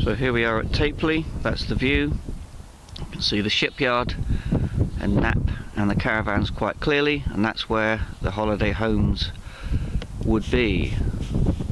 So here we are at Tapeley, that's the view. You can see the shipyard and Knapp and the caravans quite clearly, and that's where the holiday homes would be.